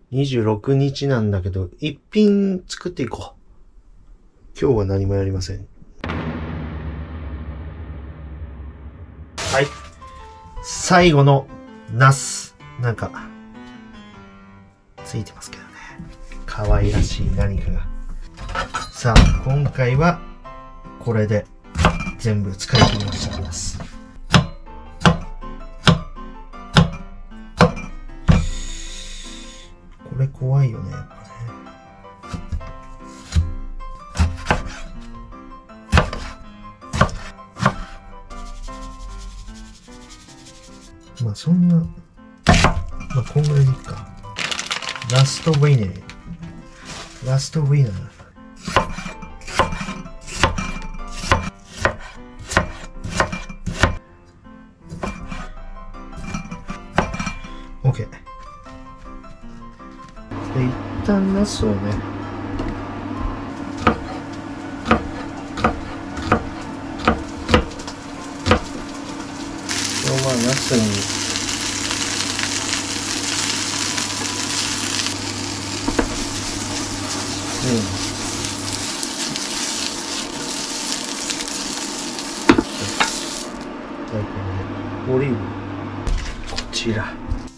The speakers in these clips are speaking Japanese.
26日なんだけど、一品作っていこう。今日は何もやりません。はい。最後のナス。なんか、ついてますけどね。可愛らしい何かが。さあ、今回は、これで全部使い切りました。ナス。これ怖いよね、やっぱね。まあそんな、まあこんぐらいでいいか。ラストウィネー。ラストウィナー。OK。で、一旦ナスをね、まあナスにオリーブ、こちら。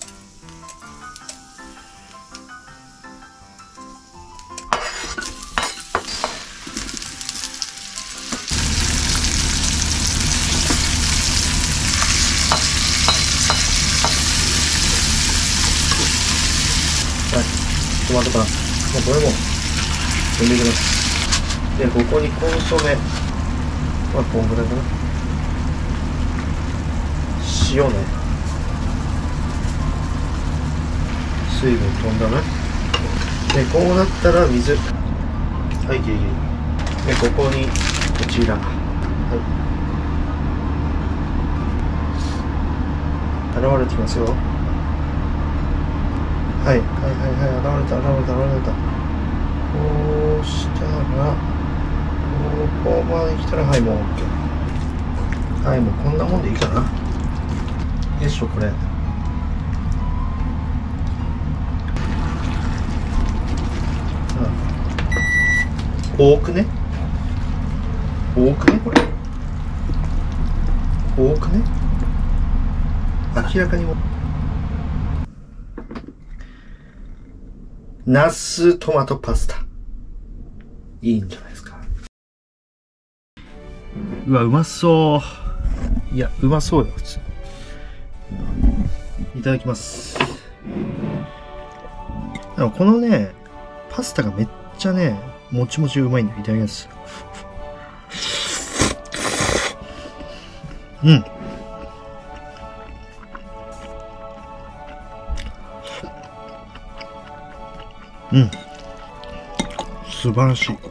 はい、トマト缶。もうこれも入れていきます。で、ここにコンソメ。まあ、こんぐらいかな。塩ね。水分飛んだね。で、こうなったら水。はい、ギリギリ。で、ここに、こちら。はい。現れてきますよ。はい、はい、はい、はい、現れた。こうしたら、ここまで来たら、はい、もう OK。はい、もうこんなもんでいいかな。よいしょ、これ。多くねこれ。多くね明らかにも。ナストマトパスタ。いいんじゃないですか。うわ、うまそう。いや、うまそうよ、普通。いただきます。でもこのね、パスタがめっちゃね、もちもちうまいんだよ。いただきます。うん。うん。素晴らしい。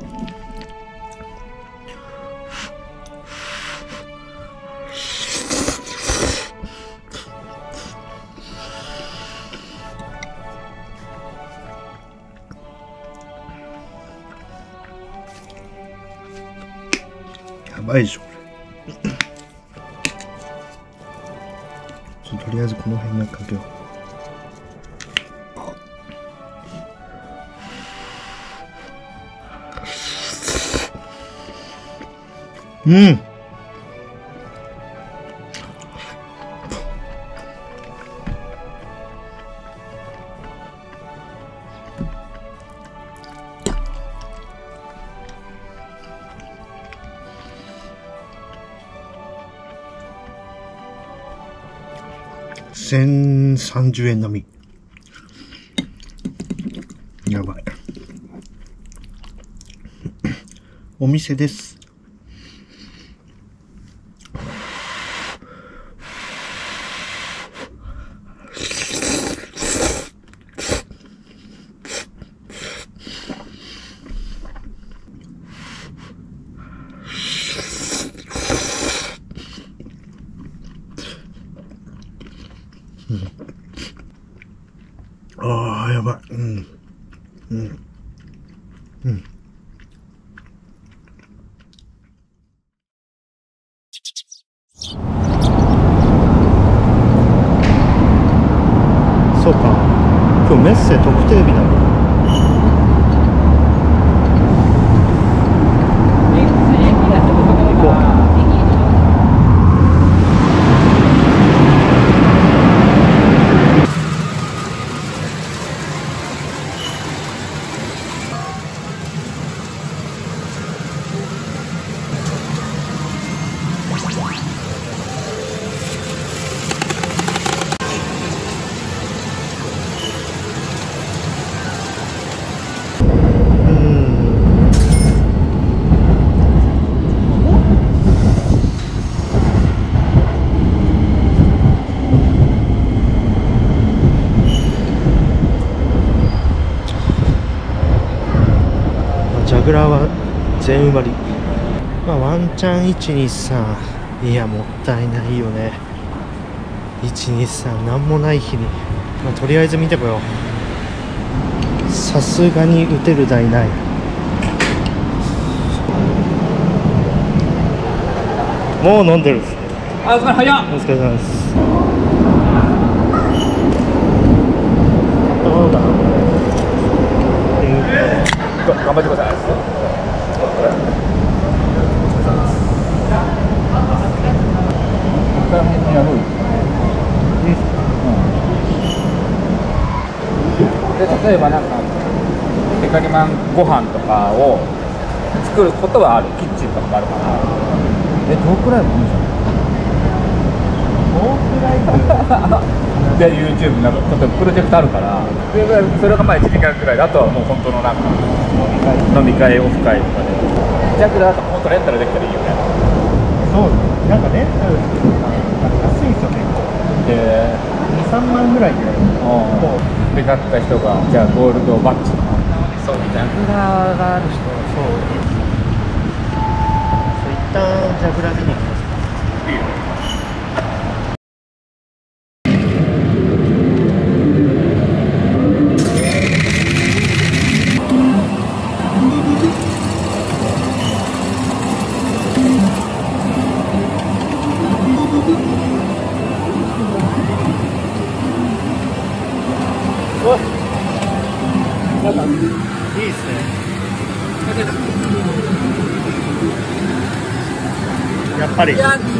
やばいでしょ、これ。とりあえずこの辺にかけよう。うん。1030円並み。やばい。お店です。ああ、やばい。うん。うん。うん。そうか。今日今日メッセ特定日なの。ジャグラーは全埋まり。まあワンチャン123、いやもったいないよね。123なんもない日に、まあ、とりあえず見てこよう。さすがに打てる台ない。もう飲んでる。 あ、お疲れ早っ。 お疲れ様です。どうだ。 頑張ってください。で、例えばなんかテカリマンご飯とかを作ることはある。キッチンとかもあるから。どのくらいもいいじゃん。 どのくらいで YouTube なんか例えばプロジェクトあるからでそれがまあ1時間くらいであとはもう本当のなんか飲み会オフ会とかで弱だと本当レンタルできたらいいよね。 そうなんかレンタル安いんですよ結構で2、3万ぐらいでもうで買った人がじゃあゴールドバッジとかそうジャグラーがある人そう一旦ジャグラー見に行きます。なんかいいですね。やっぱり。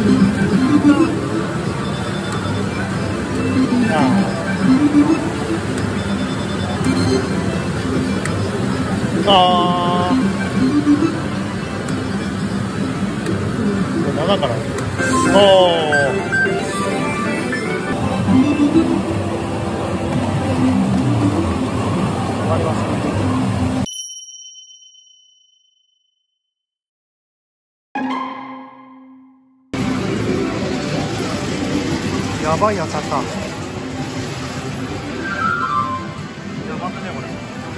ああ。7から。おお。終わりました。やばいやつあった。やばくねこれ。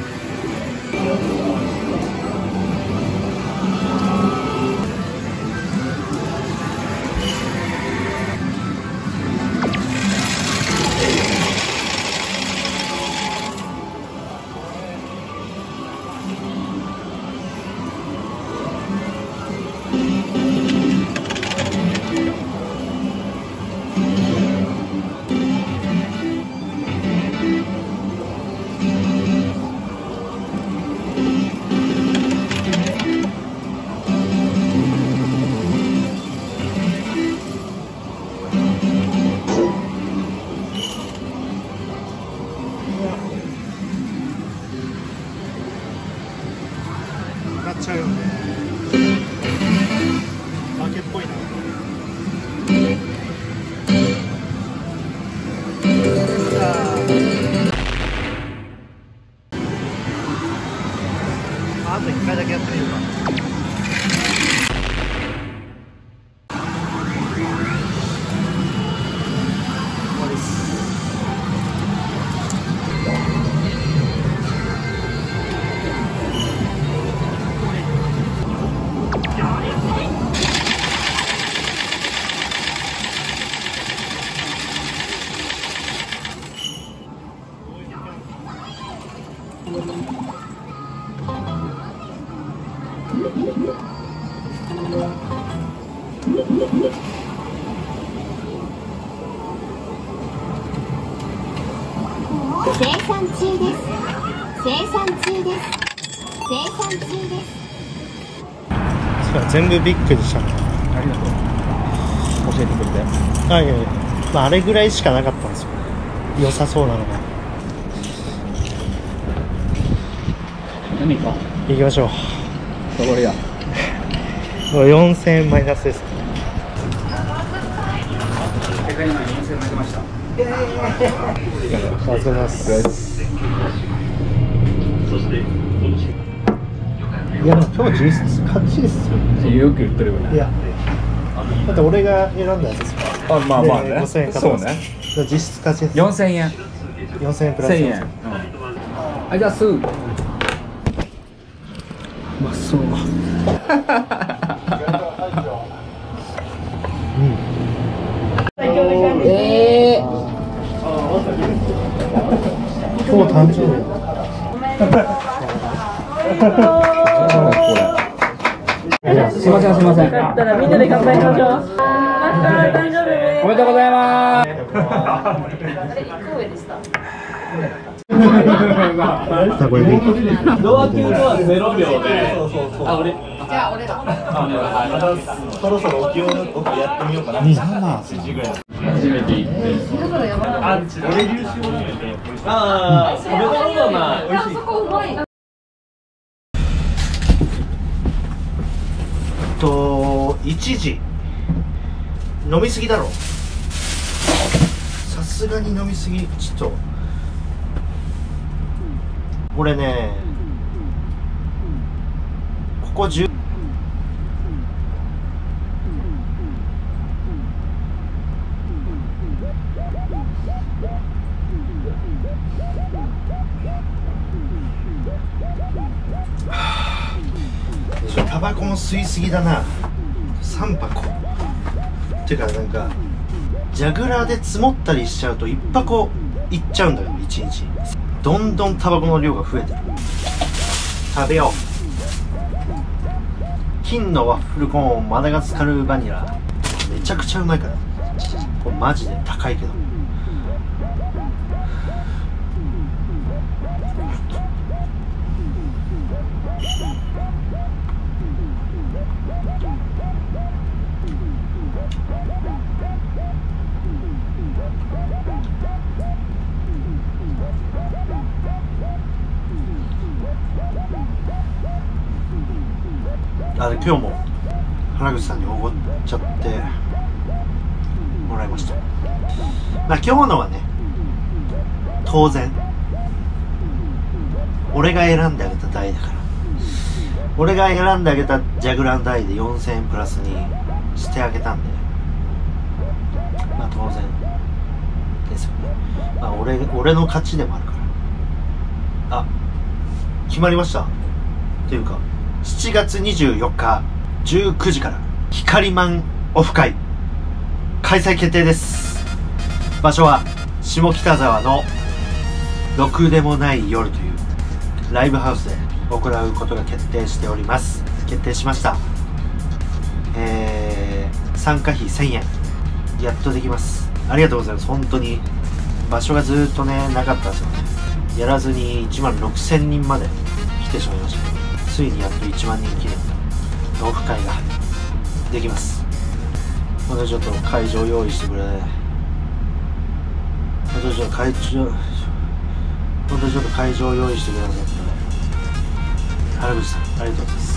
上がっちゃうよね。負けっぽいな。あと1回だけやってみるか。 生産中です。生産中です。生産中です。 全部ビッグでしたね。 ありがとう。教えてくれて。 あ、いやいや、まあ、あれぐらいしかなかったんですよ。良さそうなのが。 何か行きましょう。 それや。 4000円マイナスです。 結果今4000円投げました。 ありがとうございます。いや、今日実質勝ちですよ。 よく言ってるよね。 いや、だって俺が選んだやつですか。 あ、まあまあね。 5000円そうね。 実質勝ちです。 4000円。 4000円プラス 1000円。あ、じゃあすぐ。 うまそう。今日誕生日。 すいませんすいません。 よかったらみんなで乾杯しましょう。誕生日おめでとうございます。 これでドア級とは0秒で。あ、俺。 じゃあ俺ら。 そろそろ置きやってみようかな。2時ぐらい。初めて行って。俺粒子を初めて。ああ、食べたことはない。美味しい。 そこうまい。 1時飲みすぎだろ。さすがに飲みすぎ。ちょっと俺ね、ここ10タバコも吸いすぎだな。3箱てか、なんかジャグラーで積もったりしちゃうと1箱いっちゃうんだけど、1日どんどんタバコの量が増えてる。食べよう。金のワッフルコーンマダガスカルバニラ、めちゃくちゃうまいから。これマジで高いけど。今日も原口さんにおごっちゃってもらいました。まあ今日のはね、当然俺が選んであげた台だから、俺が選んであげたジャグラー台で4000円プラスにしてあげたんで、まあ当然ですよね。まあ俺の勝ちでもあるから。あ、決まりました。っていうか7月24日19時から光マンオフ会開催決定です。場所は下北沢のろくでもない夜というライブハウスで行うことが決定しております。決定しました。参加費1000円やっとできます。ありがとうございます。本当に場所がずっとねなかったんですよね。やらずに1万6000人まで来てしまいました。ついにやっと1万人記念のオフ会ができます。またちょっと会場用意してくれ。またちょっと会場用意してくださって原口さんありがとうございます。